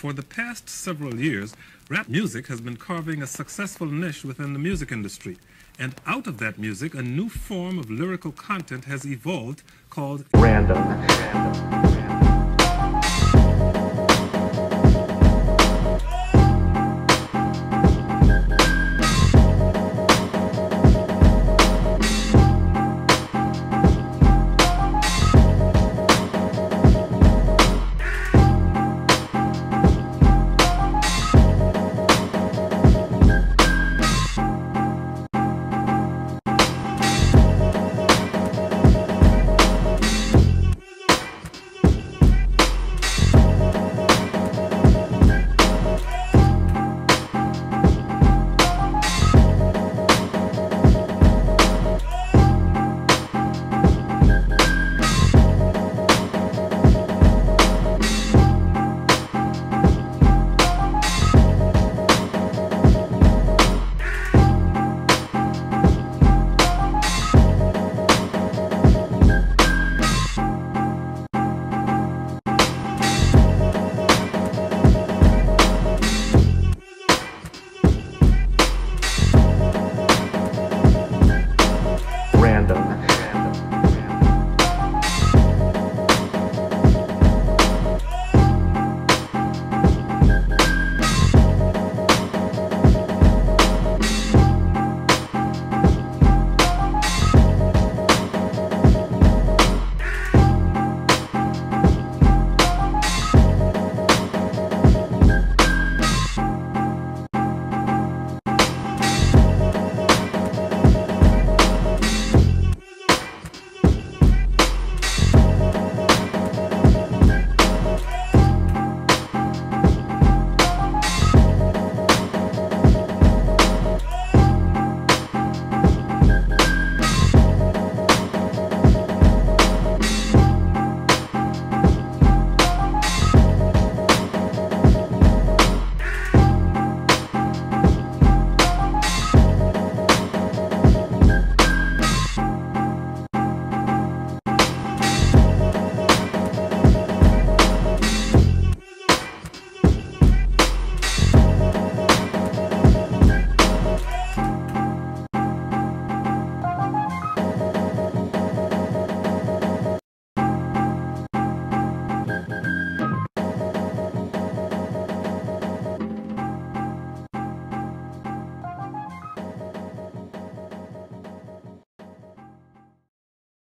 For the past several years, rap music has been carving a successful niche within the music industry. And out of that music, a new form of lyrical content has evolved called random.